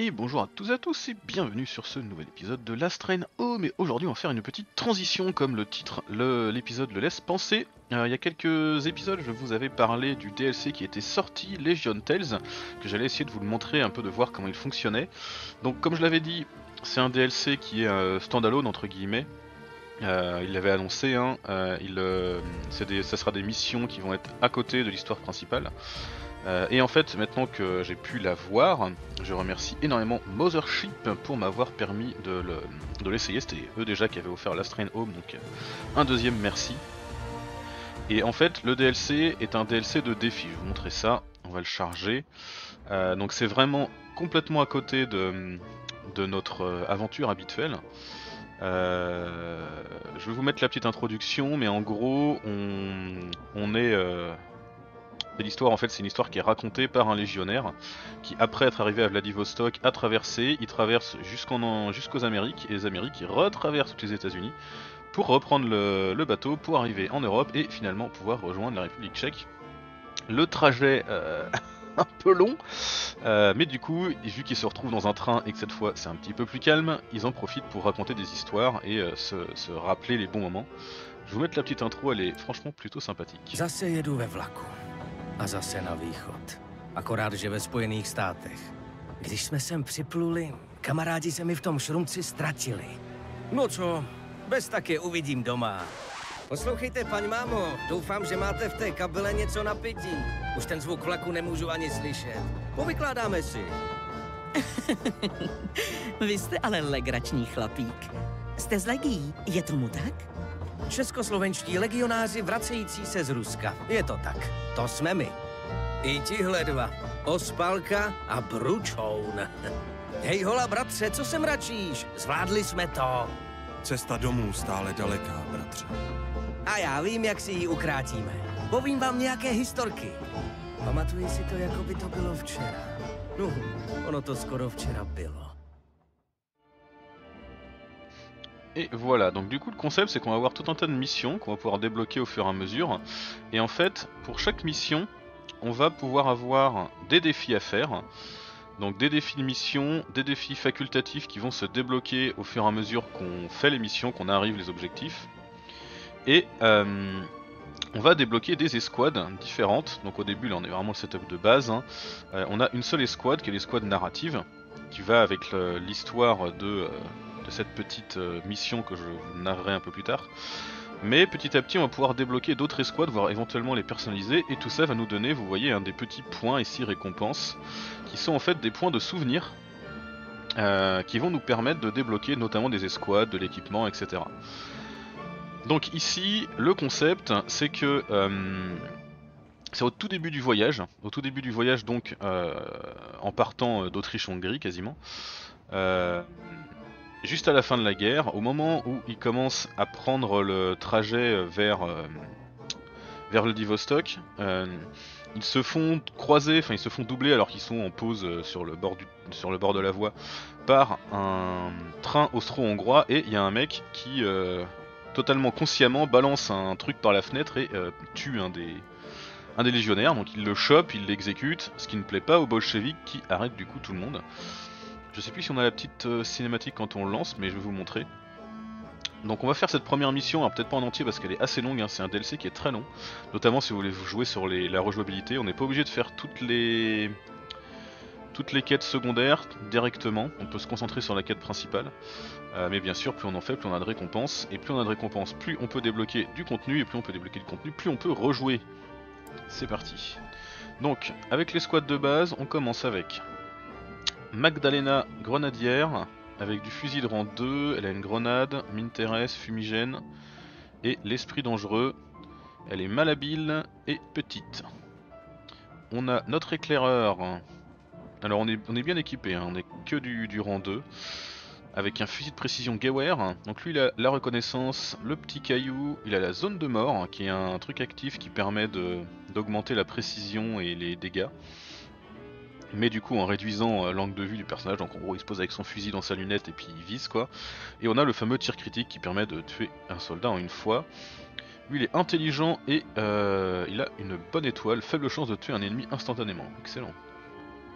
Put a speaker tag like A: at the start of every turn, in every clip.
A: Et bonjour à tous et à tous et bienvenue sur ce nouvel épisode de Last Train Home. Et aujourd'hui on va faire une petite transition comme le titre, l'épisode le laisse penser. Il y a quelques épisodes je vous avais parlé du DLC qui était sorti, Legion Tales, que j'allais essayer de vous le montrer un peu, de voir comment il fonctionnait. Donc comme je l'avais dit, c'est un DLC qui est standalone entre guillemets. Il l'avait annoncé, hein, ça sera des missions qui vont être à côté de l'histoire principale. Et en fait, maintenant que j'ai pu la voir, je remercie énormément Mothership pour m'avoir permis de l'essayer. C'était eux déjà qui avaient offert Last Train Home, donc un deuxième merci. Et en fait, le DLC est un DLC de défi. Je vais vous montrer ça, on va le charger. Donc c'est vraiment complètement à côté de notre aventure habituelle. Je vais vous mettre la petite introduction, mais en gros, on est... c'est l'histoire, en fait, c'est une histoire qui est racontée par un légionnaire qui, après être arrivé à Vladivostok, a traversé, il traverse jusqu'aux Amériques, et les Amériques, il retraverse toutes les États-Unis pour reprendre le bateau, pour arriver en Europe et finalement pouvoir rejoindre la République tchèque. Le trajet un peu long, mais du coup, vu qu'ils se retrouvent dans un train et que cette fois c'est un petit peu plus calme, ils en profitent pour raconter des histoires et se rappeler les bons moments. Je vais vous mettre la petite intro, elle est franchement plutôt sympathique.
B: Zase jedu ve vlaku. A zase na východ. Akorát, že ve Spojených státech. Když jsme sem připluli, kamarádi se mi v tom šrumci ztratili. No co, bez tak je uvidím doma. Poslouchejte, paň mámo, doufám, že máte v té kabele něco na pití. Už ten zvuk vlaku nemůžu ani slyšet. Povykládáme si.
C: Vy jste ale legrační chlapík. Jste z Legií, je tomu tak?
B: Českoslovenští legionáři vracející se z Ruska. Je to tak. To jsme my. I tihle dva. Ospalka a Bručoun. Hej hola, bratře, co se mračíš? Zvládli jsme to.
D: Cesta domů stále daleká, bratře.
B: A já vím, jak si ji ukrátíme. Povím vám nějaké historky. Pamatuji si to, jako by to bylo včera. No, ono to skoro včera bylo.
A: Et voilà, donc du coup le concept c'est qu'on va avoir tout un tas de missions qu'on va pouvoir débloquer au fur et à mesure. Et en fait, pour chaque mission, on va pouvoir avoir des défis à faire. Donc des défis de mission, des défis facultatifs qui vont se débloquer au fur et à mesure qu'on fait les missions, qu'on arrive les objectifs. Et on va débloquer des escouades différentes. Donc au début là on est vraiment le setup de base, hein. On a une seule escouade qui est l'escouade narrative, qui va avec l'histoire de cette petite mission que je vous narrerai un peu plus tard. Mais petit à petit on va pouvoir débloquer d'autres escouades, voire éventuellement les personnaliser, et tout ça va nous donner, vous voyez, des petits points ici récompenses, qui sont en fait des points de souvenir, qui vont nous permettre de débloquer notamment des escouades, de l'équipement, etc. Donc ici, le concept, c'est que c'est au tout début du voyage, donc en partant d'Autriche-Hongrie quasiment, juste à la fin de la guerre, au moment où ils commencent à prendre le trajet vers Vladivostok, ils se font croiser, enfin ils se font doubler alors qu'ils sont en pause sur le bord de la voie par un train austro-hongrois, et il y a un mec qui totalement consciemment balance un truc par la fenêtre et tue un des légionnaires. Donc il le chope, il l'exécute, ce qui ne plaît pas aux bolcheviks qui arrêtent du coup tout le monde. Je sais plus si on a la petite cinématique quand on le lance, mais je vais vous montrer. Donc on va faire cette première mission, alors peut-être pas en entier parce qu'elle est assez longue, hein. C'est un DLC qui est très long, notamment si vous voulez jouer sur la rejouabilité. On n'est pas obligé de faire toutes les quêtes secondaires directement, on peut se concentrer sur la quête principale. Mais bien sûr, plus on en fait, plus on a de récompenses, et plus on a de récompenses, plus on peut débloquer du contenu, et plus on peut débloquer du contenu, plus on peut rejouer. C'est parti. Donc, avec les squads de base, on commence avec Magdalena grenadière, avec du fusil de rang 2, elle a une grenade, mine terrestre, fumigène, et l'esprit dangereux, elle est malhabile et petite. On a notre éclaireur, alors on est bien équipé, hein. On est que du rang 2, avec un fusil de précision Gewehr. Donc lui il a la reconnaissance, le petit caillou, il a la zone de mort, hein, qui est un truc actif qui permet d'augmenter la précision et les dégâts. Mais du coup en réduisant l'angle de vue du personnage, donc en gros il se pose avec son fusil dans sa lunette et puis il vise quoi. Et on a le fameux tir critique qui permet de tuer un soldat en une fois. Lui il est intelligent et il a une bonne étoile, faible chance de tuer un ennemi instantanément, excellent.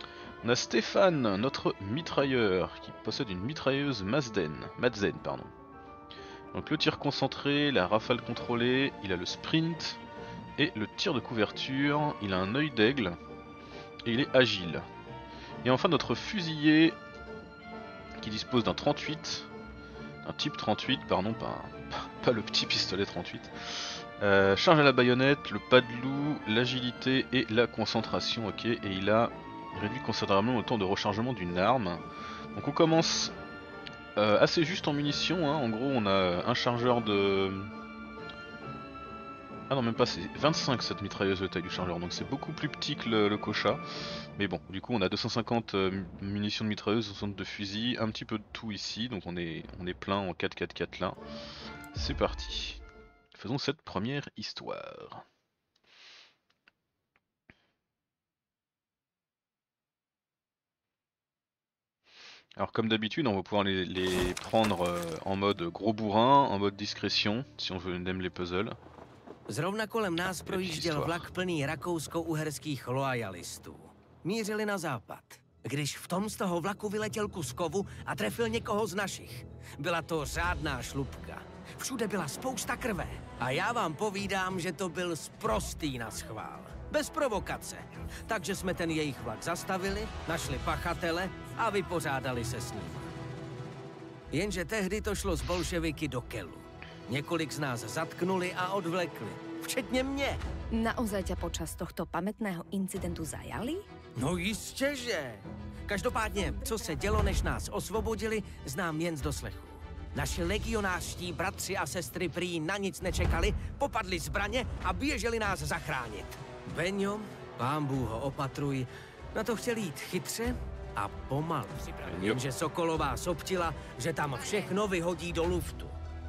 A: On a Stéphane, notre mitrailleur, qui possède une mitrailleuse Mazden. Pardon. Donc le tir concentré, la rafale contrôlée, il a le sprint et le tir de couverture, il a un œil d'aigle et il est agile. Et enfin notre fusilier qui dispose d'un 38, un type 38, pardon, pas le petit pistolet 38. Charge à la baïonnette, le pas de loup, l'agilité et la concentration, ok, et il a réduit considérablement le temps de rechargement d'une arme. Donc on commence assez juste en munitions, hein. En gros on a un chargeur de... Ah non même pas, c'est 25 cette mitrailleuse de taille du chargeur, donc c'est beaucoup plus petit que le Kocha. Mais bon, du coup on a 250 munitions de mitrailleuse, 60 de fusil, un petit peu de tout ici, donc on est plein en 4-4-4 là. C'est parti. Faisons cette première histoire. Alors comme d'habitude, on va pouvoir les prendre en mode gros bourrin, en mode discrétion, si on veut aime les puzzles.
B: Zrovna kolem nás projížděl vlak plný rakousko-uherských lojalistů. Mířili na západ. Když v tom z toho vlaku vyletěl kus kovu a trefil někoho z našich. Byla to řádná šlupka. Všude byla spousta krve. A já vám povídám, že to byl sprostý naschvál. Bez provokace. Takže jsme ten jejich vlak zastavili, našli pachatele a vypořádali se s ním. Jenže tehdy to šlo z bolševiky do kelu. Několik z nás zatknuli a odvlekli. Včetně mě.
E: Naozaj ťa počas tohto pamätného incidentu zajali?
B: No jistě, že. Každopádně, co se dělo, než nás osvobodili, znám jen z doslechu. Naši legionářští bratři a sestry prý na nic nečekali, popadli zbraně a běželi nás zachránit. Beňo, pán Bůh ho opatruj, na to chtěl jít chytře a pomalu. Jenže Sokolová soptila, že tam všechno vyhodí do luftu.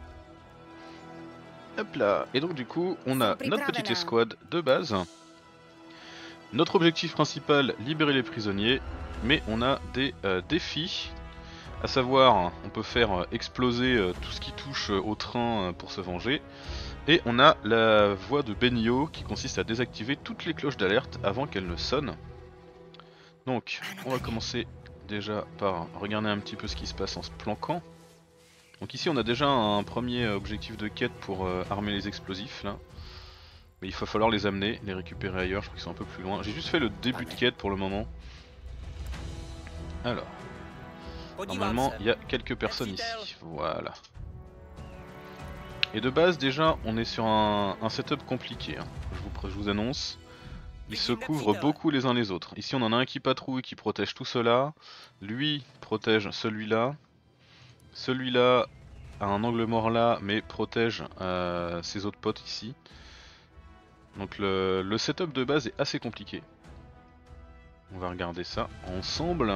A: Hop là, et donc du coup on a notre petite escouade de base. Notre objectif principal, libérer les prisonniers, mais on a des défis, à savoir on peut faire exploser tout ce qui touche au train pour se venger, et on a la voie de Benio qui consiste à désactiver toutes les cloches d'alerte avant qu'elles ne sonnent. Donc on va commencer déjà par regarder un petit peu ce qui se passe en se planquant. Donc ici on a déjà un premier objectif de quête pour armer les explosifs là. Mais il va falloir les amener, les récupérer ailleurs, je crois qu'ils sont un peu plus loin. J'ai juste fait le début de quête pour le moment. Alors, normalement il y a quelques personnes ici, voilà. Et de base déjà on est sur un setup compliqué, hein. Je vous annonce. Ils se couvrent beaucoup les uns les autres. Ici on en a un qui patrouille, qui protège tout cela. Lui protège celui-là. Celui-là a un angle mort là, mais protège ses autres potes ici. Donc le setup de base est assez compliqué. On va regarder ça ensemble.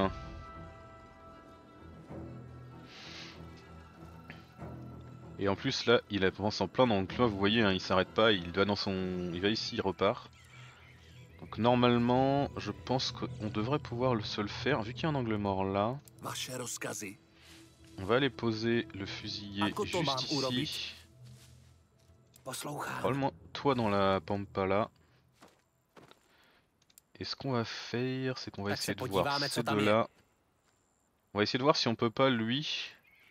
A: Et en plus là, il avance en plein dans le climat, vous voyez, hein, il s'arrête pas, il va ici, il repart. Donc normalement, je pense qu'on devrait pouvoir se le faire, vu qu'il y a un angle mort là. On va aller poser le fusilier juste ici. Probablement toi dans la pampa là. Et ce qu'on va faire, c'est qu'on va essayer de voir ces deux là. On va essayer de voir si on peut pas lui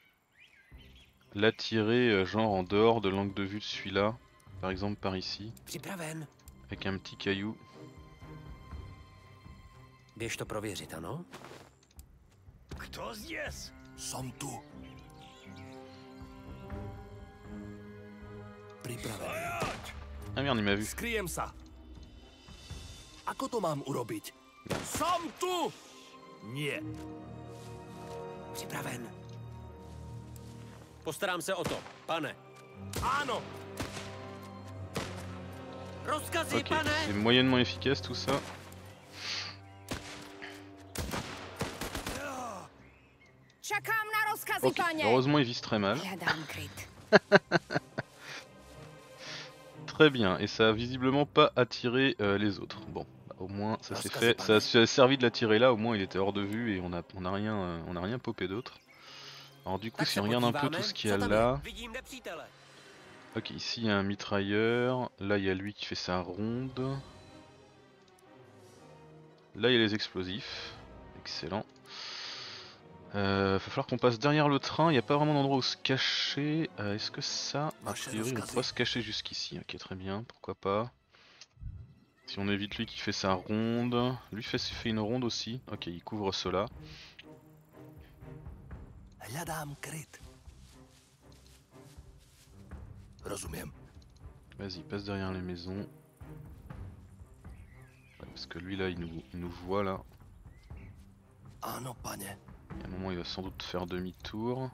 A: l'attirer genre en dehors de l'angle de vue de celui-là. Par exemple par ici. Avec un petit caillou.
B: Běž to prověřit, ano?
F: Kdo zděs?
D: Som tu. Pripravený.
A: Ah merde, il m'a vu.
F: Skryjem sa. Ako to mám urobiť? Som tu! Nie.
B: Připraven. Postarám se o to, pane.
F: Áno.
B: Rozkazy,
A: Ok,
B: pane!
A: c'est moyennement efficace tout ça.
E: Čakám na rozkazy,
A: Ok,
E: pane.
A: heureusement il vise très mal.
E: Hľadám kryt.
A: Très bien, et ça a visiblement pas attiré les autres. Bon, bah, au moins ça s'est fait, ça a servi de l'attirer là, au moins il était hors de vue et on a rien popé d'autre. Alors du coup si on regarde un peu tout ce qu'il y a là... Ok, ici il y a un mitrailleur, là il y a lui qui fait sa ronde. Là il y a les explosifs, avec Excellent. Va falloir qu'on passe derrière le train, il n'y a pas vraiment d'endroit où se cacher. Est-ce que ça, a priori on pourra se cacher jusqu'ici? Ok, très bien, pourquoi pas. Si on évite lui qui fait sa ronde, lui fait une ronde aussi. Ok, il couvre cela.
F: Hľadám kryt. Rozumiem.
A: Vas-y, passe derrière les maisons. Ouais, parce que lui là, il nous voit là.
F: Áno, pane.
A: Et à un moment, il va sans doute faire demi-tour.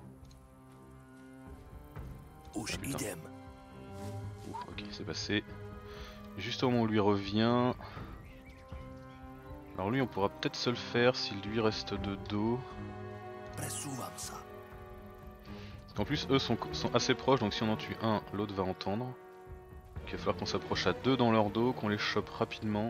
F: Už
A: putain.
F: idem.
A: Ok, c'est passé. Juste au moment où lui revient. Alors lui, on pourra peut-être se le faire s'il lui reste de dos.
F: Presúvam sa.
A: Parce qu'en plus, eux sont assez proches, donc si on en tue un, l'autre va entendre. Donc il va falloir qu'on s'approche à deux dans leur dos, qu'on les chope rapidement.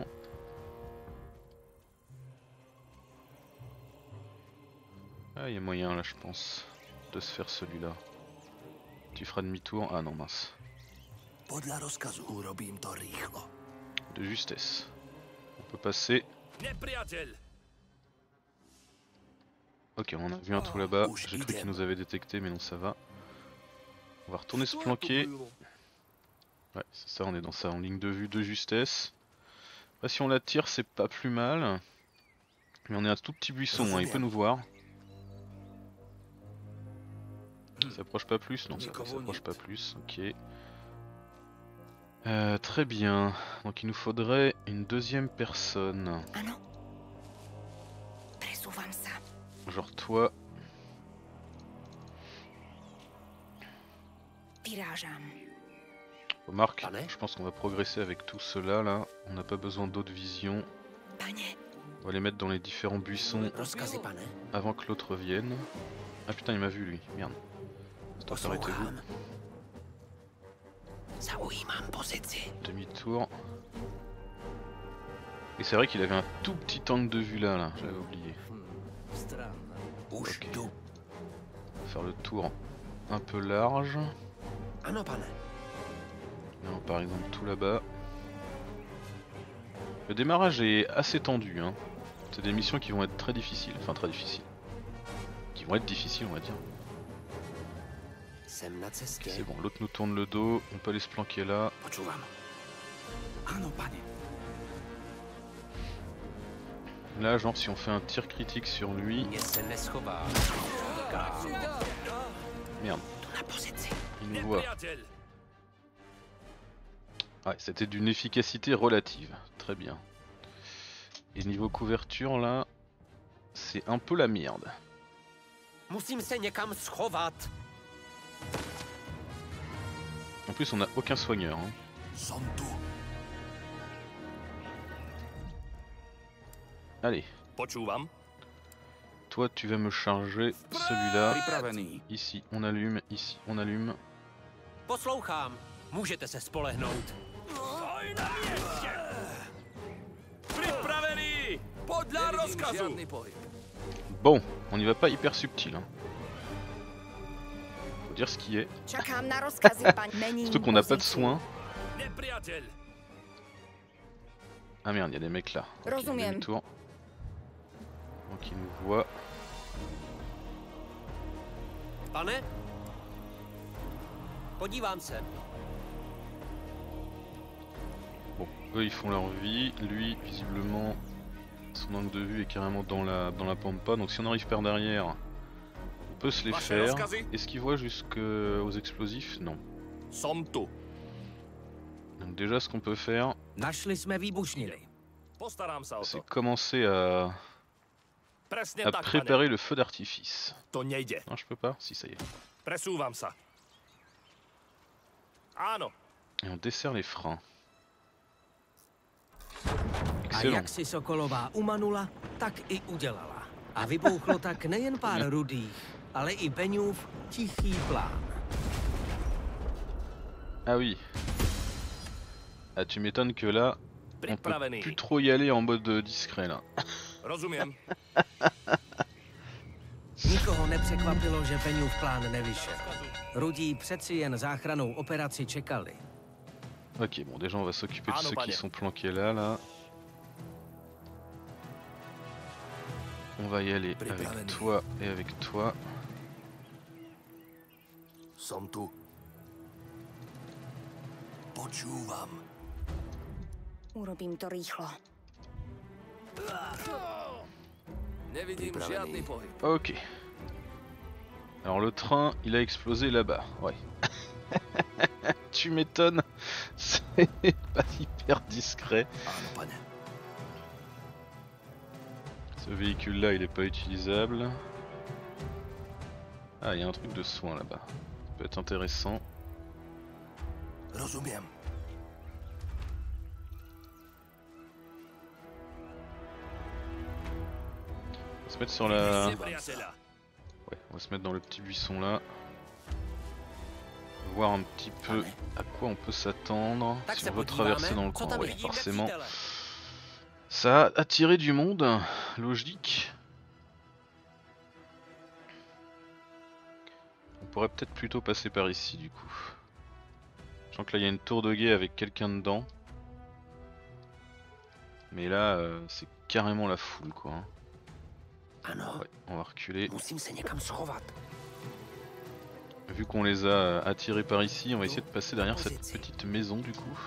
A: Ah, il y a moyen là, je pense, de se faire celui-là. Tu feras demi-tour. Ah non, mince.
F: Podľa rozkazu urobím to rýchlo.
A: De justesse. On peut passer.
F: Nepriateľ!
A: Ok, on en a vu un tout là-bas. J'ai cru qu'il nous avait détecté, mais non, ça va. On va retourner se planquer. Ouais, c'est ça, on est dans ça, en ligne de vue de justesse. Après, si on la tire, c'est pas plus mal. Mais on est à un tout petit buisson, hein, il peut nous voir. Ça s'approche pas plus? Non, ça s'approche pas plus, ok. Très bien, donc il nous faudrait une deuxième personne.
E: Ano. Presúvam sa.
A: Genre toi.
E: Vyrážam.
A: Remarque,
F: Pane.
A: je pense qu'on va progresser avec tout cela là. On n'a pas besoin d'autres visions.
E: Pane,
A: On va les mettre dans les différents buissons
F: Rozkazy, pane.
A: avant que l'autre vienne. Ah putain, il m'a vu lui, merde. Stop, arrêtez-vous.
F: Poslouchám. Zaujímám pozici.
A: Demi-tour. Et c'est vrai qu'il avait un tout petit angle de vue là, j'avais oublié.
B: Strana.
F: Už
A: Ok.
F: tu.
A: Faire le tour un peu large.
F: Áno, pane.
A: Non, par exemple tout là-bas. Le démarrage est assez tendu, hein. C'est des missions qui vont être très difficiles, enfin très difficiles. Qui vont être difficiles, on va dire.
F: Jsem na cestě.
A: C'est bon, l'autre nous tourne le dos, on peut aller se planquer là.
F: Počúvam. Áno, pane.
A: Là, genre, si on fait un tir critique sur lui.
B: Mě se neschová.
A: Merde,
F: Tu na pozici.
A: il nous voit. Ouais, c'était d'une efficacité relative. Très bien. Et niveau couverture, là, c'est un peu la merde.
B: Musím se někam schovat.
A: En plus, on n'a aucun soigneur. Hein.
F: Som tu.
A: Allez,
F: Počúvam.
A: toi, tu vas me charger celui-là.
B: Připravený.
A: Ici, on allume.
B: Poslouchám. Můžete se spolehnout.
F: Pripravený! Podľa rozkazu!
A: Bon, on y va pas hyper subtil. Hein. Faut dire ce qui est.
E: čakám na rozkazy, paň. Mením
A: Surtout qu'on n'a pas de
E: pozici.
A: soins.
F: Nepriateľ!
A: Ah merde, il y a des mecs là. Ok,
E: Rozumiem.
A: demi-tour. Donc ils nous voient.
B: Pane? Podívám se.
A: Bon, eux ils font leur vie. Lui, visiblement, son angle de vue est carrément dans la pampa. Donc si on arrive par derrière, on peut se les
F: Vaše
A: faire.
F: rozkazy?
A: Est-ce qu'ils voient jusqu'aux explosifs? Non.
F: Som tu.
A: Donc déjà ce qu'on peut faire,
B: Našli jsme výbušniny.
F: Postarám sa o
A: c'est
F: to.
A: commencer à
F: Presne tak, pane.
A: préparer le feu d'artifice.
F: To nejde.
A: Non, je peux pas? Si, ça y est.
F: Presúvam sa. Áno.
A: Et on dessert les freins.
B: A
A: Excellent.
B: jak si Sokolová umanula, tak i udělala. A vybouchlo tak nejen pár rudých, ale i Beňův tichý plán.
A: Ah oui. Ah, tu m'étonnes que là, on peut
F: Pripravený.
A: plus trop y aller en mode discret là.
F: Rozumiem.
B: Nikoho nepřekvapilo, že Beňův plán nevyšel. Rudí přeci jen záchrannou operaci čekali.
A: Ok, bon, déjà on va s'occuper de
F: Ah non,
A: ceux
F: pas
A: qui
F: bien.
A: sont planqués là. On va y aller avec toi et avec toi.
F: Som tu. Počúvam.
E: Urobím to rýchlo.
F: Nevidím žádný pohyb.
A: Ok. Alors le train, il a explosé là-bas. Ouais. Tu m'étonnes. C'est pas hyper discret.
F: Áno, pane.
A: Ce véhicule-là, il est pas utilisable. Ah, il y a un truc de soin là-bas. Ça peut être intéressant.
F: Rozumiem.
A: On va se mettre sur la...
F: Nepriateľa.
A: Ouais, on va se mettre dans le petit buisson là. Voir un petit peu à quoi on peut s'attendre
C: Tak
A: si
C: se
A: on veut
C: podíváme,
A: traverser dans le
C: co
A: coin.
C: tam
A: Ouais,
C: vidím
A: forcément.
C: nepřítele.
A: Ça a attiré du monde, logique. On pourrait peut-être plutôt passer par ici du coup. Je sens que là il y a une tour de guet avec quelqu'un dedans. Mais là c'est carrément la foule quoi. Hein.
C: Ano,
A: Ouais, on va reculer.
C: musím se někam schovat.
A: Vu qu'on les a attirés par ici, on va essayer de passer derrière cette petite maison du coup.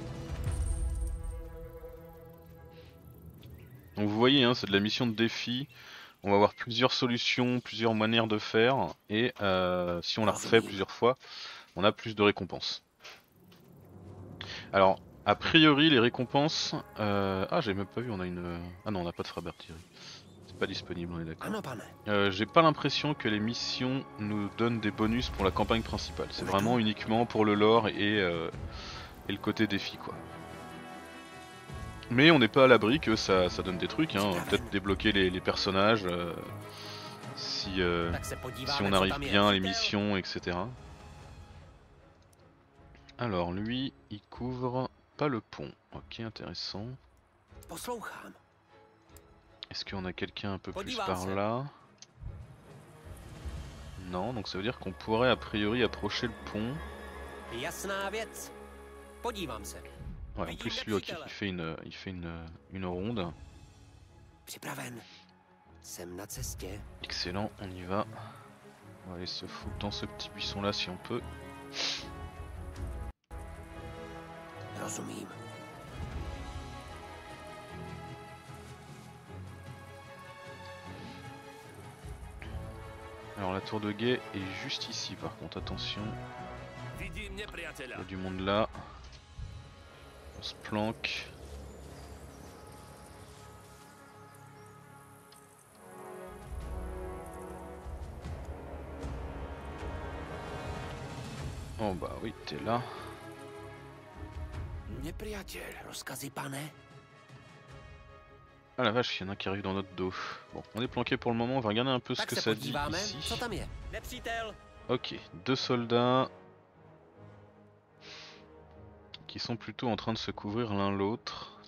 A: Donc vous voyez, hein, c'est de la mission de défi. On va avoir plusieurs solutions, plusieurs manières de faire. Et si on la refait plusieurs fois, on a plus de récompenses. Alors, a priori, les récompenses... Ah, j'ai même pas vu, on a une... Ah non, on n'a pas de frappe d'artillerie. C'est pas disponible, on est d'accord.
C: Ano, pane.
A: J'ai pas l'impression que les missions nous donnent des bonus pour la campagne principale. C'est vraiment uniquement pour le lore et le côté défi quoi. Mais on n'est pas à l'abri que ça donne des trucs, hein. Peut-être débloquer les personnages si
C: Tak se podíváme,
A: on
C: co
A: arrive
C: tam je.
A: bien, les missions, etc. Alors lui, il couvre pas le pont. Ok, intéressant.
C: Poslouchám.
A: Est-ce qu'on a quelqu'un un peu plus
C: Podívám
A: par
C: se.
A: là? Non, donc ça veut dire qu'on pourrait a priori approcher le pont.
C: Jasná věc. Podívám se.
A: Ouais, en plus lui, ok, il fait une ronde.
C: Připraven. Jsem na cestě.
A: Excellent, on y va. On va aller se foutre dans ce petit buisson là si on peut.
C: Rozumím.
A: Alors la tour de guet est juste ici par contre, attention.
F: Vidím
A: Il y
F: nepriateľa.
A: a du monde là. On se planque. Oh bah oui, t'es là.
C: Nepriateľ, rozkazy, pane.
A: Ah la vache, il y en a un qui arrive dans notre dos. Bon, on est planqué pour le moment, on va regarder un peu ce
C: Tak
A: que
C: se
A: ça dit
C: podíváme,
A: ici.
C: co tam je. Nepřítel.
A: Ok, 2 soldats qui sont plutôt en train de se couvrir l'un l'autre.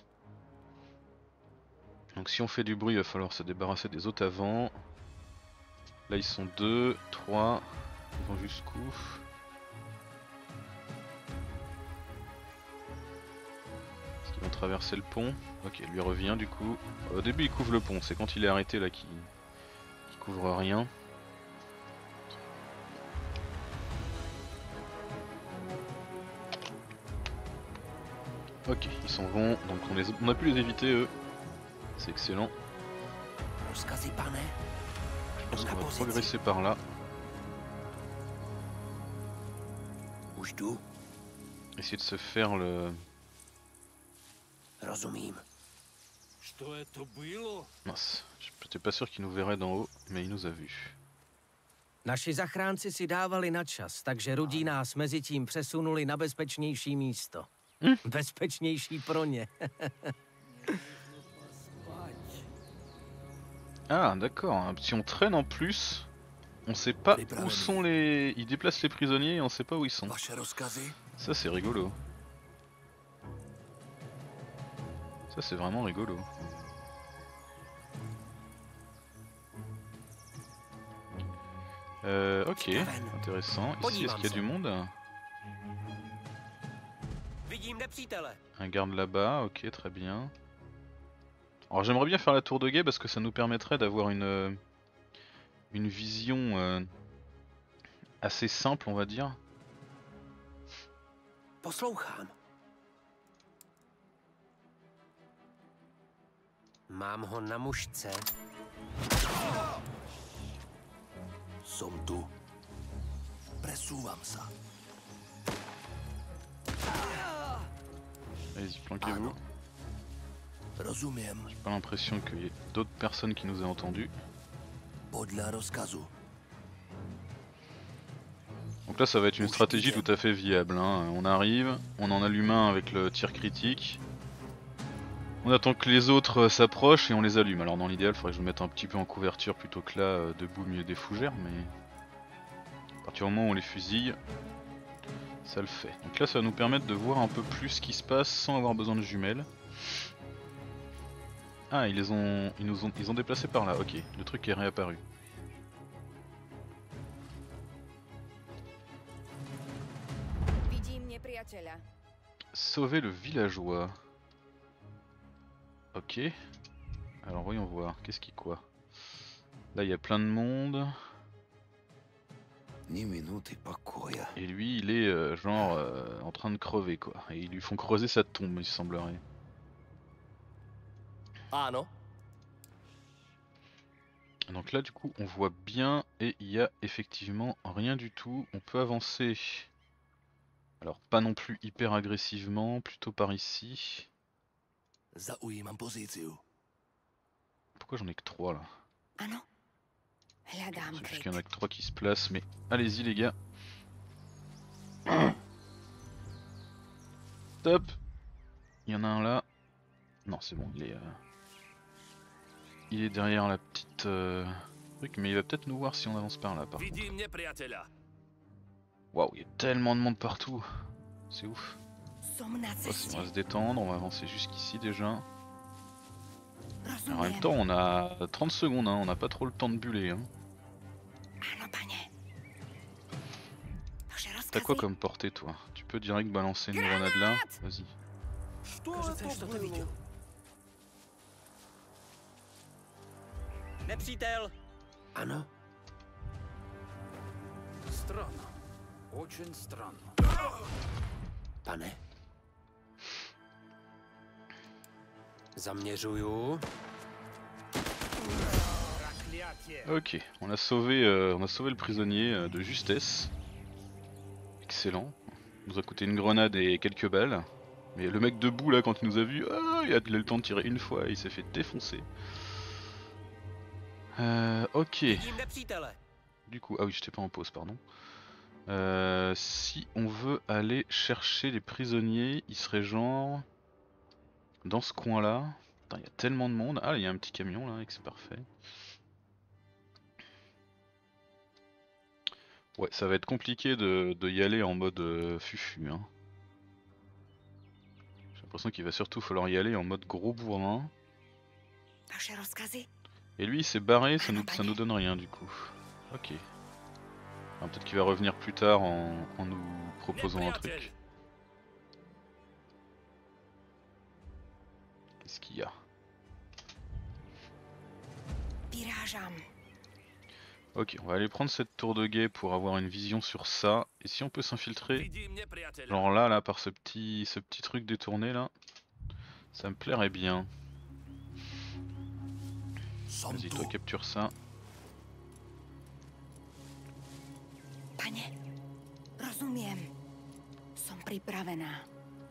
A: Donc si on fait du bruit, il va falloir se débarrasser des autres avant. Là ils sont 2, 3, ils vont jusqu'où? Est-ce qu'ils vont traverser le pont? Ok, lui revient du coup. Au début il couvre le pont, c'est quand il est arrêté là qu'il couvre rien. Ok, ils s'en vont, donc on a pu les éviter eux. C'est excellent.
C: Rozkazy, pane.
A: Je pense qu'on va progresser par là.
C: Už jdu.
A: Essayer de se faire le...
C: Rozumím.
F: Što je to bylo?
A: Mince, j'étais pas sûr qu'il nous verrait d'en haut, mais il nous a vus.
B: Naši zachránci si dávali na čas, takže rudí nás mezi tím přesunuli na bezpečnější místo. Bezpečnější pro ně.
A: Ah d'accord, si on traîne en plus, on sait pas où sont les... Ils déplacent les prisonniers et on sait pas où ils sont.
F: Vaše rozkazy?
A: Ça c'est rigolo. Ça c'est vraiment rigolo. Ok, intéressant. Ici est-ce qu'il y a du monde?
C: Vidím nepřítele.
A: Un garde là-bas, ok très bien. Alors j'aimerais bien faire la tour de guet parce que ça nous permettrait d'avoir une vision assez simple, on va dire.
F: Poslouchám. Mám ho na mušce. Som tu. Presúvam sa.
A: Allez-y, planquez-vous.
F: Rozumiem.
A: J'ai pas l'impression qu'il y ait d'autres personnes qui nous aient entendus.
F: Podľa rozkazu.
A: Donc là ça va être une stratégie tout à fait viable, hein. On arrive, on en allume un avec le tir critique. On attend que les autres s'approchent et on les allume. Alors dans l'idéal il faudrait que je me mette un petit peu en couverture plutôt que là debout au milieu des fougères, mais à partir du moment où on les fusille, ça le fait. Donc là ça va nous permettre de voir un peu plus ce qui se passe sans avoir besoin de jumelles. Ah ils ont déplacé par là, ok, le truc est réapparu. Sauver le villageois. Ok. Alors voyons voir, qu'est-ce qui quoi. Là il y a plein de monde. Et lui il est genre en train de crever quoi. Et ils lui font creuser sa tombe il semblerait.
F: Ah non.
A: Donc là du coup on voit bien et il y a effectivement rien du tout. On peut avancer. Alors pas non plus hyper agressivement, plutôt par ici.
F: Zaujímam pozíciu.
A: Pourquoi j'en ai que 3 là?
E: Ano. Hľadám
A: C'est juste
E: klid.
A: qu'il y en a que 3 qui se placent, mais allez-y les gars. Top. Il y en a un là. Non c'est bon, il est derrière la petite truc, mais il va peut-être nous voir si on avance par là par contre.
F: Vidím nepriateľa.
A: Waouh, il y a tellement de monde partout. C'est ouf.
E: Som na
A: On
E: ceste.
A: va se détendre, on va avancer jusqu'ici déjà. En même
E: Rozumiem.
A: temps on a 30 secondes, hein, on n'a pas trop le temps de buller. Hein.
E: Áno, pane. Takže
A: T'as quoi
E: rozkazy.
A: comme portée toi? Tu peux direct balancer une grenade là? Vas-y.
B: Nepřítel!
F: Ano.
G: Странно. Очень странно.
F: Pane. Zaměřuju.
A: Ok, on a sauvé le prisonnier de justesse. Excellent. Il nous a coûté une grenade et quelques balles. Mais le mec debout là quand il nous a vu, il a eu le temps de tirer une fois et il s'est fait défoncer. Ok.
B: Vidím nepřítele!
A: Du coup, ah oui j'étais pas en pause pardon. Si on veut aller chercher les prisonniers, il serait genre dans ce coin là. Putain, il y a tellement de monde. Ah il y a un petit camion là, c'est parfait. Ouais, ça va être compliqué de y aller en mode fufu. Hein. J'ai l'impression qu'il va surtout falloir y aller en mode gros bourrin.
E: Vaše rozkazy.
A: Et lui il s'est barré, ça nous donne rien du coup. Ok. Alors, peut-être qu'il va revenir plus tard en nous proposant un truc. Qu'est-ce qu'il y a?
E: Vyrážam.
A: Ok, on va aller prendre cette tour de guet pour avoir une vision sur ça. Et si on peut s'infiltrer,
F: Vidím nepriateľa.
A: genre là par ce petit truc détourné là, ça me plairait bien.
F: Som
A: Vas-y,
F: tu.
A: toi capture ça.
E: Pane, rozumiem. Som pripravená.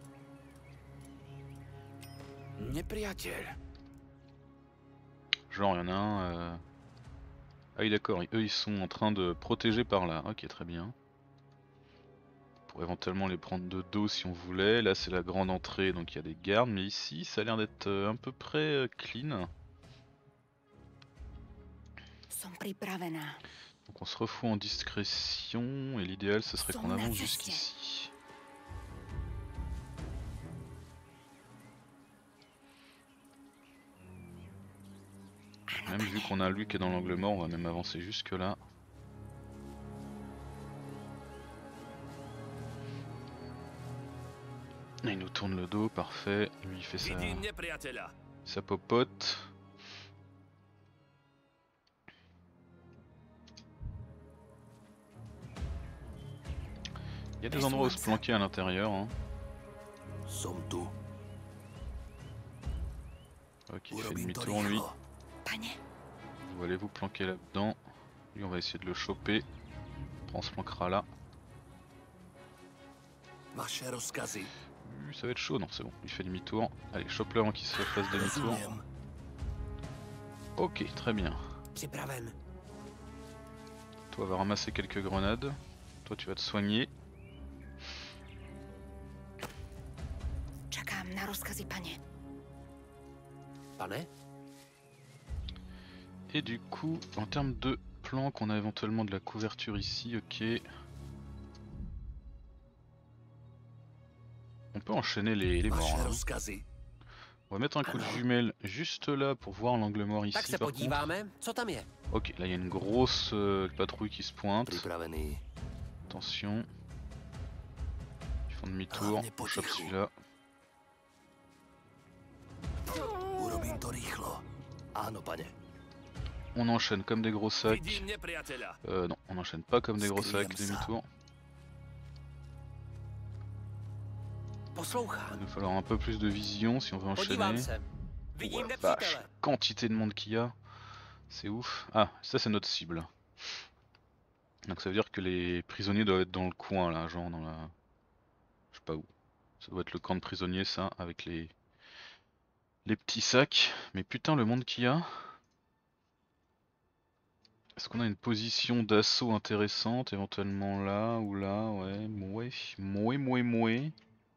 G: Nepriateľ.
A: Genre il y en a un... Ah oui d'accord, eux ils sont en train de protéger par là. Ok très bien. Pour éventuellement les prendre de dos si on voulait. Là c'est la grande entrée donc il y a des gardes. Mais ici ça a l'air d'être à peu près clean.
E: Som pripravená.
A: Donc on se refout en discrétion et l'idéal ce serait qu'on avance jusqu'ici. Même vu qu'on a lui qui est dans l'angle mort, on va même avancer jusque là. Et il nous tourne le dos, parfait. Lui il fait
F: Vidím nepriateľa.
A: Ça popote. Il y a des endroits où se planquer à l'intérieur. Hein.
F: Som tu.
A: Ok, il fait demi-tour lui.
E: Pane,
A: Vous allez vous planquer là-dedans. Lui on va essayer de le choper. On se planquera là.
F: Vaše rozkazy.
A: Ça va être chaud, non c'est bon, il fait demi-tour. Allez, chope-le avant qu'il se fasse demi-tour.
F: Rozumiem.
A: Ok, très bien.
C: Připraven.
A: Toi va ramasser quelques grenades. Toi tu vas te soigner.
E: čakám na rozkazy, pane.
F: Pane?
A: Et du coup, en termes de planque, on a éventuellement de la couverture ici, ok. On peut enchaîner les morts.
F: Vaše
A: Hein.
F: rozkazy.
A: On va mettre un coup de jumelle juste là pour voir l'angle mort
C: Tak
A: ici
C: se
A: par contre.
C: podíváme, co tam je.
A: Ok, là il y a une grosse patrouille qui se pointe.
F: Připravený.
A: Attention. Ils font demi-tour, on chope celui-là.
F: Urobím to rýchlo. Áno, pane.
A: On enchaîne comme des gros sacs.
F: Vidím nepriateľa.
A: Non, on n'enchaîne pas comme des gros sacs,
F: Skrývem sa.
A: demi-tour. Il
C: Poslouchám.
A: va nous falloir un peu plus de vision si on veut
C: Podívám
A: enchaîner.
C: se. Vidím
A: Oh la vache,
C: nepřítele.
A: quantité de monde qu'il y a, c'est ouf. Ah, ça c'est notre cible. Donc ça veut dire que les prisonniers doivent être dans le coin là, genre dans la... Je sais pas où. Ça doit être le camp de prisonniers ça, avec les petits sacs. Mais putain le monde qu'il y a. Est-ce qu'on a une position d'assaut intéressante, éventuellement là ou là, ouais, mouais.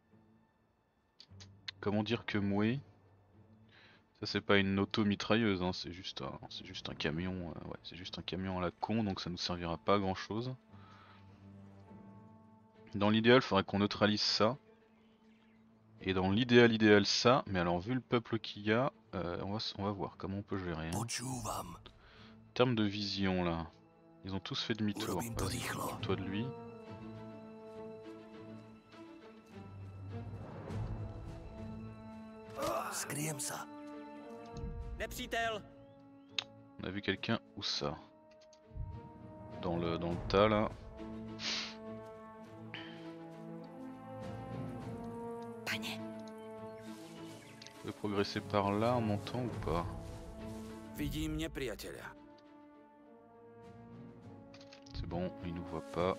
A: Comment dire que mouais? Ça c'est pas une auto-mitrailleuse, hein, c'est juste un camion, ouais, c'est juste un camion à la con, donc ça nous servira pas à grand chose. Dans l'idéal, il faudrait qu'on neutralise ça. Et dans l'idéal ça, mais alors vu le peuple qu'il y a, on va voir comment on peut gérer. Hein.
F: Počúvam.
A: En termes de vision là, ils ont tous fait demi-tour.
F: Urobím to
A: Vas-y,
F: rýchlo.
A: occupe-toi de lui.
F: Skryjem sa.
C: Nepřítel.
A: On a vu quelqu'un où ça? Dans le tas là.
E: Pane,
A: On peut progresser par là en montant ou pas?
G: Vidím nepriateľa.
A: C'est bon, il nous voit pas.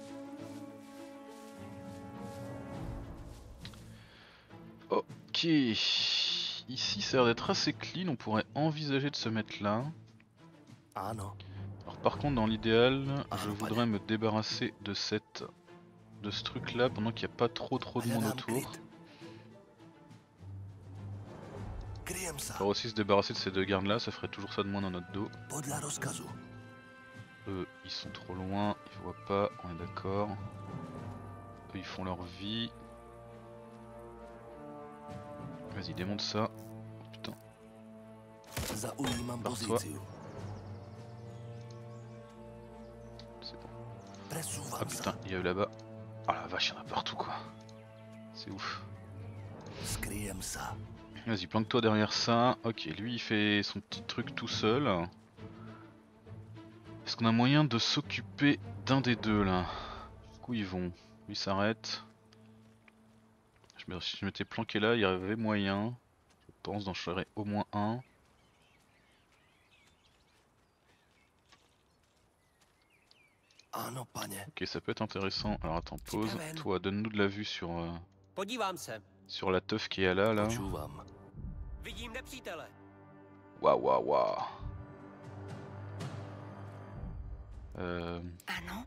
A: Ok. Ici ça a l'air d'être assez clean, on pourrait envisager de se mettre là.
F: Áno.
A: Alors par contre dans l'idéal,
F: Ah,
A: je
F: non,
A: voudrais me débarrasser de ce truc là pendant qu'il n'y a pas trop de monde
F: Hľadám
A: autour.
F: kryt. Kryjem sa.
A: On va aussi se débarrasser de ces deux gardes là, ça ferait toujours ça de moins dans notre dos.
F: Podľa rozkazu.
A: Eux ils sont trop loin, ils voient pas, on est d'accord. Eux ils font leur vie. Vas-y démonte ça. Oh, putain.
F: Zaujímam
A: Barre-toi.
F: pozíciu.
A: C'est bon.
F: Presúvam
A: Ah
F: sa.
A: putain, il y a eu là-bas. Ah la vache, il y en a partout quoi. C'est ouf.
F: Skryjem sa.
A: Vas-y, planque-toi derrière ça. Ok, lui il fait son petit truc tout seul. Est-ce qu'on a moyen de s'occuper d'un des deux là? Où ils vont? Lui s'arrête. Si je m'étais planqué là, il y avait moyen. Je pense d'en choisir au moins un.
F: Áno, pane.
A: Ok, ça peut être intéressant. Alors attends, pause.
C: Připraven.
A: Toi, donne-nous de la vue
C: Podívám se.
A: sur la teuf qui est là.
F: Počúvam.
C: Vidím nepřítele.
A: Waouh.
E: áno.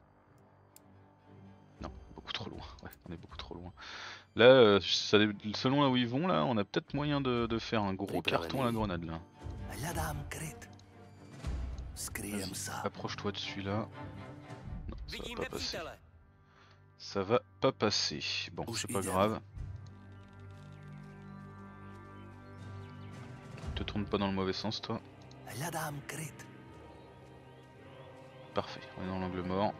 A: Non, beaucoup trop loin. Ouais, on est beaucoup trop loin. Là, selon là où ils vont, là, on a peut-être moyen de faire un gros carton à la grenade là.
F: Hľadám kryt. Skryjem sa.
A: Approche-toi de celui-là. Non, ça
C: Vidím
A: va pas passer.
C: nepřítele.
A: Ça va pas passer. Bon,
F: Už
A: c'est pas
F: idem.
A: grave. Te tourne pas dans le mauvais sens, toi.
F: Hľadám kryt.
A: Parfait, on est dans l'angle mort.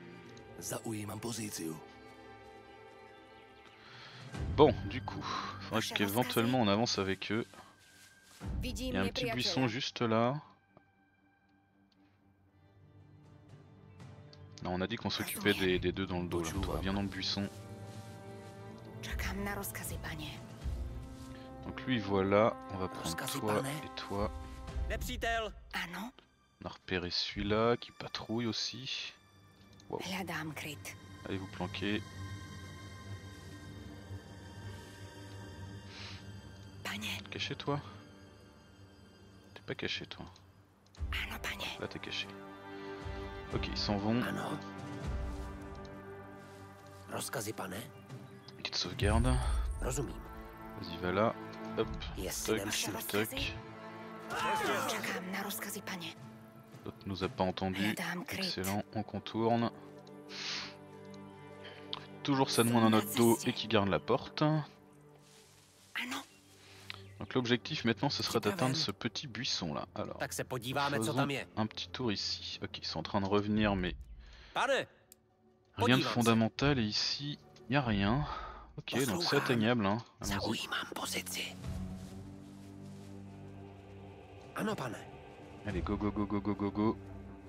F: Zaujímam pozíciu.
A: Bon, du coup, Faudrait qu'éventuellement on avance avec eux. Il y a un petit buisson juste là. Non, on a dit qu'on s'occupait des deux dans le dos là. Toi, viens dans le buisson.
E: Čakám na rozkazy, pane.
A: Donc lui voilà, on va prendre toi et toi.
C: Nepřítel!
E: Ano,
A: On a repéré celui-là qui patrouille aussi. Wow.
E: hľadám kryt.
A: Allez vous planquer.
E: Pane,
A: Caché toi? T'es pas caché toi.
E: áno, pane.
A: Là t'es caché. Ok, ils s'en vont.
F: Ano. Rozkazy, pane?
A: Petite sauvegarde.
F: Rozumím.
A: Vas-y va là. Hop.
F: Jestli
A: Toc,
F: nemáš
A: toc.
E: Čakám na rozkazy, pane.
A: L'autre nous a pas entendu.
E: Hľadám kryt.
A: Excellent, on contourne. Toujours ça de moins dans notre dos et qui garde la porte.
E: Ano,
A: Donc l'objectif maintenant ce sera d'atteindre ce petit buisson là. Alors,
F: Tak se podíváme, co
A: faisons
F: tam je.
A: un petit tour ici. Ok, ils sont en train de revenir mais
F: Pane,
A: rien de
F: Podívám se.
A: fondamental et ici y a rien. Ok, donc c'est
F: Poslouchám.
A: atteignable hein. Allons-y.
F: zaujímám pozici. Ano, pane.
A: Allez, go go go go go go go.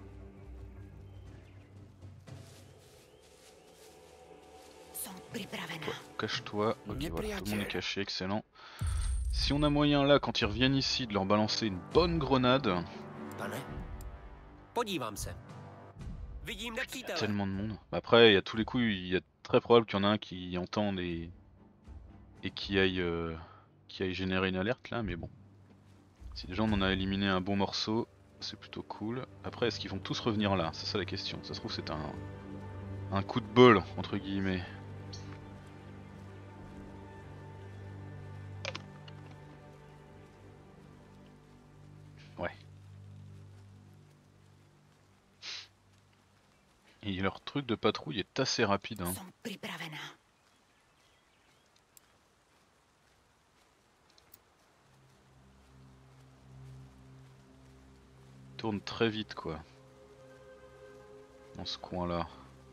E: som pripravená.
A: Cache-toi. Ok, voilà, tout le monde est
F: Nepriateľ.
A: caché, excellent. Si on a moyen là, quand ils reviennent ici, de leur balancer une bonne grenade.
F: Pane? Podívám se. Vidím nepřítele.
A: Tellement de monde. Bah après, il y a tous les coups, il y a très probable qu'il y en a un qui entende et qui aille générer une alerte là, mais bon. Si déjà on en a éliminé un bon morceau, c'est plutôt cool. Après, est-ce qu'ils vont tous revenir là? C'est ça la question. Ça se trouve, c'est un coup de bol, entre guillemets. Ouais. Et leur truc de patrouille est assez rapide. Hein.
E: Som pripravená.
A: Ils tournent très vite quoi. Dans ce coin là.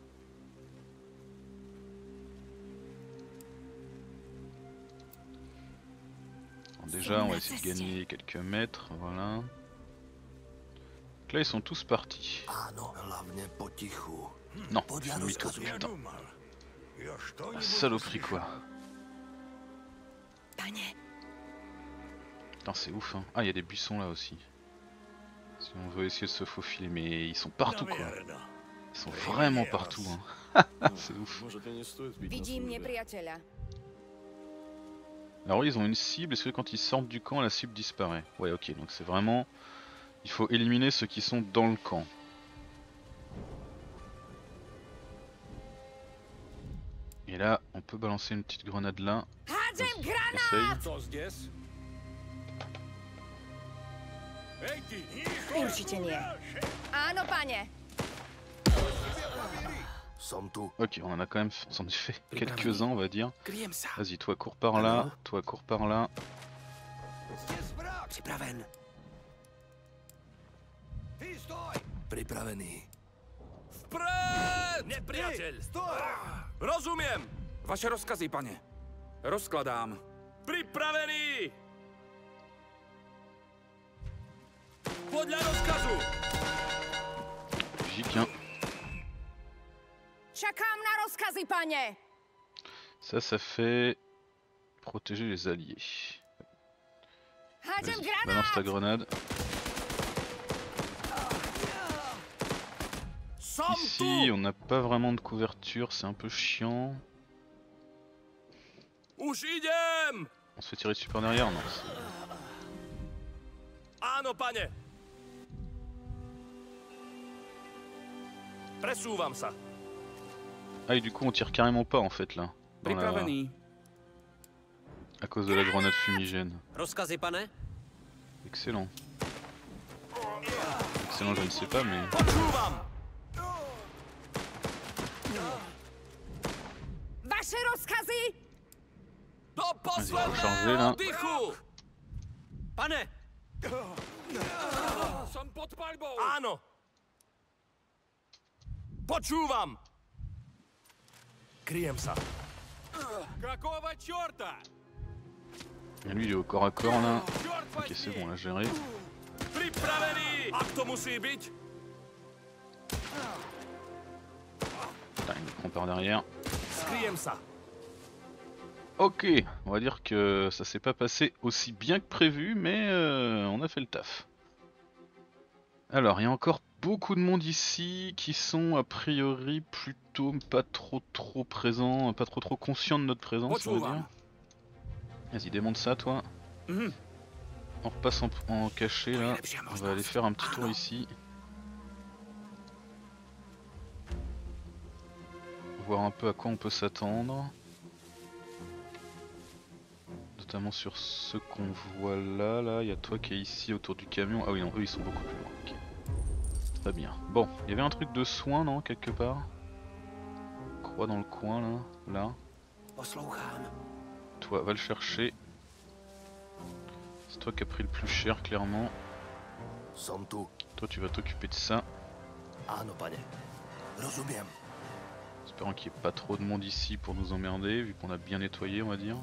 A: Déjà, on va essayer de gagner quelques mètres, voilà. Donc là, ils sont tous partis.
F: Ano, hlavně potichu.
A: Non,
F: Podle
A: je mytho,
F: rozkazu.
A: putain. La saloperie quoi.
E: Pane,
A: Putain, c'est ouf hein. Ah, il y a des buissons là aussi. Si on veut essayer de se faufiler, mais ils sont partout quoi. Ils sont vraiment partout hein. C'est ouf.
E: vidím nepriateľa.
A: Alors ils ont une cible, est-ce que quand ils sortent du camp, la cible disparaît? Ouais ok, donc c'est vraiment... Il faut éliminer ceux qui sont dans le camp. Et là, on peut balancer une petite grenade là.
E: Hádzem
A: Vas-y,
E: granát!
A: essaye.
E: Určite nie. Áno, pane.
F: Som tu.
A: Ok, on en a quand même s'en est fait quelques-uns on va dire.
F: Kryjem se.
A: Vas-y, toi cours par là,
F: Ano.
A: toi cours par là.
F: Připraven. Připravený.
G: Vpred! Nepriateľ! Rozumiem! Vaše rozkazy, pane. Rozkladám. Pripravený! Podľa rozkazu!
A: Logique hein.
E: Čakám na rozkazy, pane.
A: Ça fait protéger les alliés.
E: Hádzem
A: Vas-y, balance ta
E: granát!
A: grenade.
F: Som
A: Ici,
F: tu.
A: on n'a pas vraiment de couverture, c'est un peu chiant.
G: Už idem!
A: On se fait tirer dessus par derrière? Non.
F: Áno, pane. Presúvam sa.
A: Ah et du coup on tire carrément pas en fait là. Dans la...
G: Pripravený.
A: À cause de la grenade fumigène.
F: Rozkazy, pane?
A: Excellent. Excellent je ne sais pas mais...
F: Počúvam.
E: Vaše rozkazy?
F: Do
A: Vas-y, faut charger
F: posledného
A: là.
F: dychu. Pane.
G: Som pod paľbou!
F: Áno. Počúvam. Kryjem sa.
G: Какого черта?
A: Et lui il est au corps à corps là. Ok c'est bon, on l'a géré.
G: Připravený! A to musí být?
A: Putain, il me prend par derrière.
F: Skryjem sa.
A: Ok, on va dire que ça s'est pas passé aussi bien que prévu, mais on a fait le taf. Alors, il y a encore beaucoup de monde ici qui sont a priori plutôt pas trop présents, pas trop conscients de notre présence, on va dire. Vas-y, démonte ça, toi. On repasse en cachet là. On va aller faire un petit tour ici. Voir un peu à quoi on peut s'attendre. Notamment sur ce qu'on voit là, il y a toi qui est ici autour du camion. Ah oui non, eux ils sont beaucoup plus loin. Okay. Très bien. Bon, il y avait un truc de soin non, quelque part. Croix dans le coin là. Toi, va le chercher. C'est toi qui as pris le plus cher clairement. Toi tu vas t'occuper de ça. Espérons qu'il n'y ait pas trop de monde ici pour nous emmerder, vu qu'on a bien nettoyé on va dire.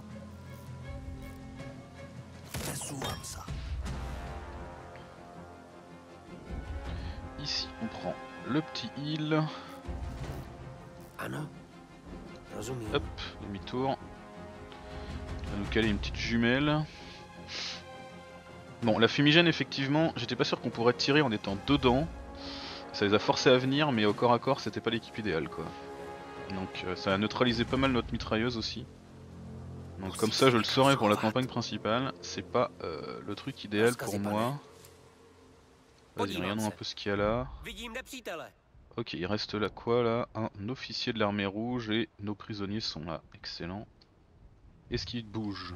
A: Ici on prend le petit heal. Hop, demi-tour. On va nous caler une petite jumelle. Bon, la fumigène effectivement, j'étais pas sûr qu'on pourrait tirer en étant dedans. Ça les a forcés à venir, mais au corps à corps c'était pas l'équipe idéale quoi. Donc ça a neutralisé pas mal notre mitrailleuse aussi. Donc comme ça je le saurai pour la campagne principale, c'est pas le truc idéal pour moi. Vas-y, regardons un peu ce qu'il y a là. Ok, il reste là quoi là? Un officier de l'armée rouge et nos prisonniers sont là, excellent. Est-ce qu'il bouge?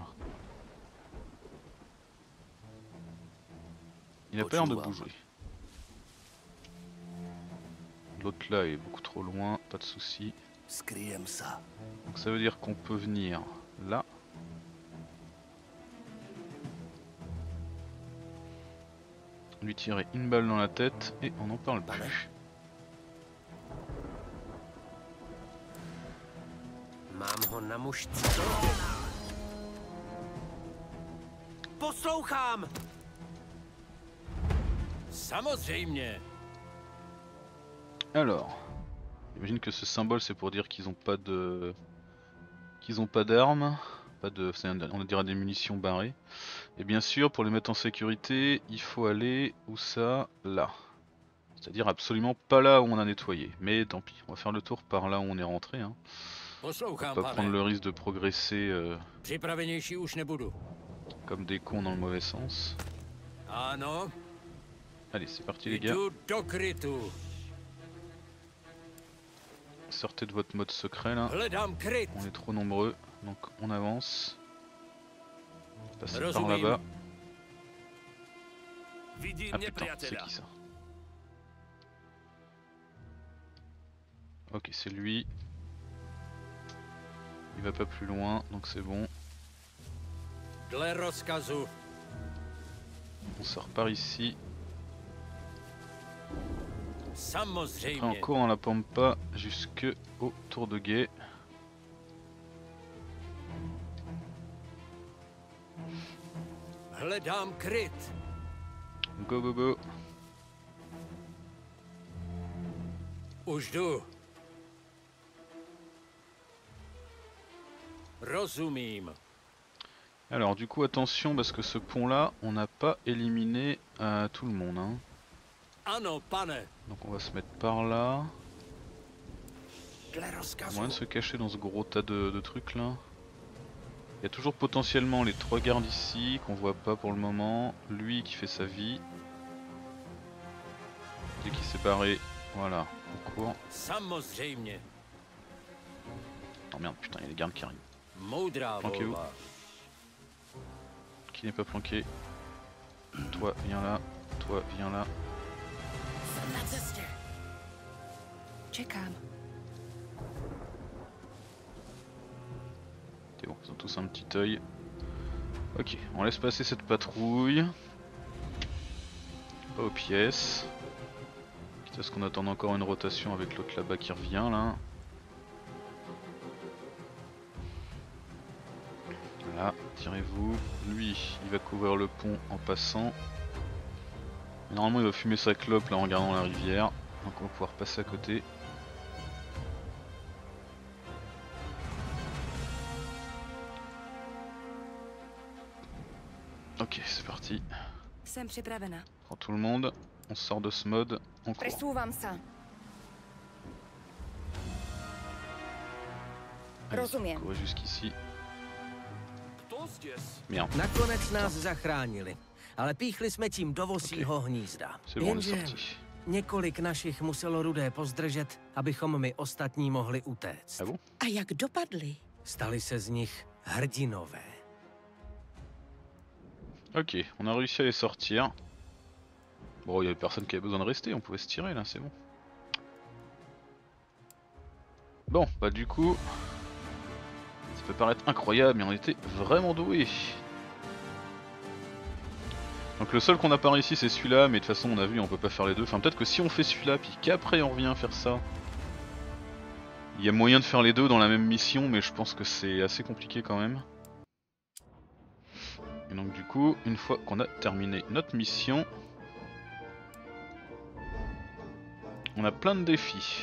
A: Il a pas l'air de bouger. L'autre là est beaucoup trop loin, pas de soucis. Donc ça veut dire qu'on peut venir là. Lui tirer une balle dans la tête et on n'en parle plus. Alors, j'imagine que ce symbole c'est pour dire qu'ils ont pas de, d'armes, pas de, on dirait des munitions barrées. Et bien sûr, pour les mettre en sécurité, il faut aller où ça? Là. C'est-à-dire absolument pas là où on a nettoyé. Mais tant pis, on va faire le tour par là où on est rentré. Hein. On va pas prendre le risque de progresser comme des cons dans le mauvais sens. Allez, c'est parti les gars. Sortez de votre mode secret là. On est trop nombreux, donc on avance. Passez par là-bas. Ah putain, c'est qui ça? Ok, c'est lui. Il va pas plus loin, donc c'est bon. On sort par ici. Après on court dans la pampa jusque au tour de guet. Go go go.
B: Už jdu. Rozumím.
A: Alors du coup attention parce que ce pont là on n'a pas éliminé tout le monde hein.
B: Ano, pane.
A: Donc on va se mettre par là. Il y a moyen de se cacher dans ce gros tas de trucs là. Il y a toujours potentiellement les 3 gardes ici qu'on voit pas pour le moment. Lui qui fait sa vie. Dès qu'il s'est barré, voilà, on court. Oh merde, putain, il y a les gardes qui arrivent. Planquez-vous. Qui n'est pas planqué? Toi, viens là. Toi, viens là. C'est bon, ils ont tous un petit œil. Ok, on laisse passer cette patrouille. Pas aux pièces. Quitte à ce qu'on attende encore une rotation avec l'autre là-bas qui revient là. Voilà, tirez-vous. Lui, il va couvrir le pont en passant. Et normalement, il va fumer sa clope là en regardant la rivière. Donc on va pouvoir passer à côté. Ok, c'est parti.
E: Jsem připravena.
A: Prends tout le monde. On sort de ce mode. On court.
E: Presúvam sa.
A: Allez,
E: Rozumiem.
A: courez jusqu'ici.
F: Kto zděs?
A: Merde.
B: Nakonec nás zachránili, ale píchli jsme tím do vosího hnízda.
A: C'est bon, on est
B: Jenže
A: sorti.
B: několik našich muselo Rudé pozdržet, abychom my ostatní mohli utéct.
A: Ah bon?
C: A jak dopadli?
B: Stali se z nich hrdinové.
A: Ok, on a réussi à les sortir. Bon, il y avait personne qui avait besoin de rester, on pouvait se tirer là, c'est bon. Bon, bah du coup, ça peut paraître incroyable, mais on était vraiment doués. Donc le seul qu'on a pas réussi c'est celui-là, mais de toute façon on a vu on peut pas faire les deux. Enfin peut-être que si on fait celui-là puis qu'après on revient faire ça, il y a moyen de faire les deux dans la même mission, mais je pense que c'est assez compliqué quand même. Et donc du coup, une fois qu'on a terminé notre mission, on a plein de défis.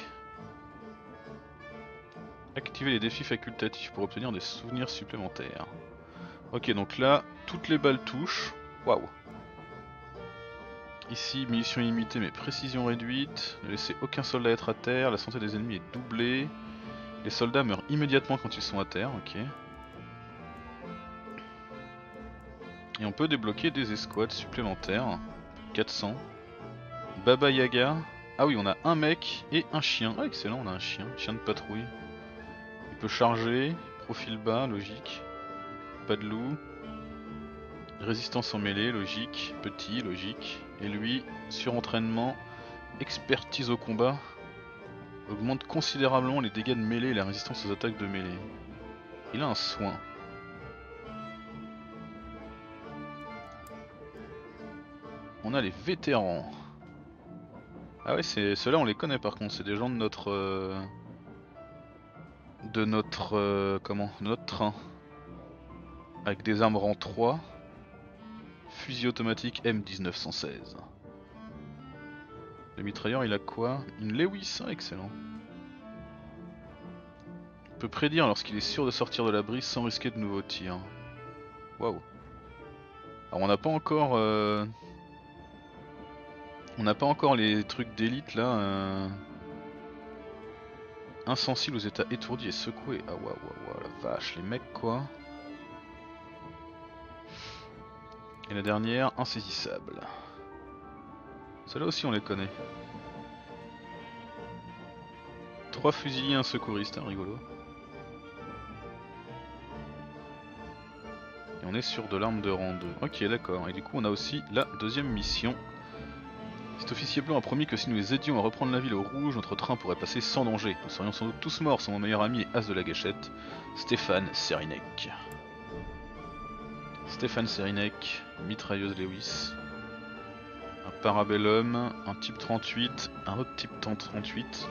A: Activer les défis facultatifs pour obtenir des souvenirs supplémentaires. Ok, donc là, toutes les balles touchent. Waouh. Ici, munitions illimitées mais précision réduite. Ne laissez aucun soldat être à terre. La santé des ennemis est doublée. Les soldats meurent immédiatement quand ils sont à terre. Ok. Et on peut débloquer des escouades supplémentaires. 400. Baba Yaga. Ah oui, on a un mec et un chien. Ah excellent, on a un chien. Chien de patrouille. Il peut charger. Profil bas, logique. Pas de loup. Résistance en mêlée, logique. Petit, logique. Et lui, surentraînement. Expertise au combat. Augmente considérablement les dégâts de mêlée et la résistance aux attaques de mêlée. Il a un soin. On a les vétérans. Ah ouais, ceux-là on les connaît par contre, c'est des gens de notre train. Avec des armes rang 3. Fusil automatique M1916. Le mitrailleur il a quoi? Une Lewis, hein, excellent. Il peut prédire lorsqu'il est sûr de sortir de la brise sans risquer de nouveaux tirs. Waouh. Alors on n'a pas encore les trucs d'élite là. Insensible aux états étourdis et secoués. Ah waouh la vache, les mecs quoi. Et la dernière, insaisissable. Ceux-là aussi on les connaît. 3 fusiliers, un secouriste, hein, rigolo. Et on est sur de l'arme de rang 2. Ok d'accord, et du coup on a aussi la deuxième mission. Cet officier blanc a promis que si nous les aidions à reprendre la ville au rouge, notre train pourrait passer sans danger. Nous serions sans doute tous morts sans mon meilleur ami et as de la gâchette, Stéphane Serinek. Stéphane Serinek, mitrailleuse Lewis, un parabellum, un type 38, un autre type 38.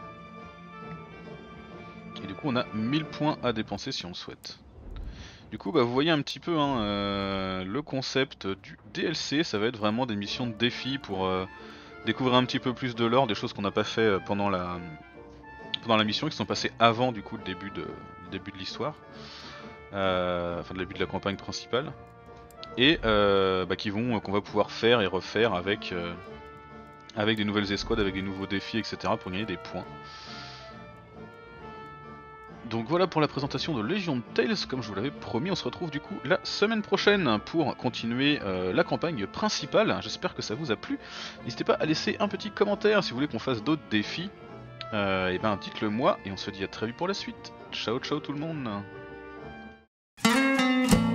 A: Et du coup on a 1000 points à dépenser si on le souhaite. Du coup bah, vous voyez un petit peu hein, le concept du DLC, ça va être vraiment des missions de défi pour découvrir un petit peu plus de lore, des choses qu'on n'a pas fait pendant la mission, qui sont passées avant du coup le début de l'histoire. Enfin de début de la campagne principale, et bah, qu'on va pouvoir faire et refaire avec des nouvelles escouades, avec des nouveaux défis, etc. pour gagner des points. Donc voilà pour la présentation de Legion Tales, comme je vous l'avais promis, on se retrouve du coup la semaine prochaine pour continuer la campagne principale. J'espère que ça vous a plu. N'hésitez pas à laisser un petit commentaire si vous voulez qu'on fasse d'autres défis. Et ben dites-le moi, et on se dit à très vite pour la suite. Ciao ciao tout le monde.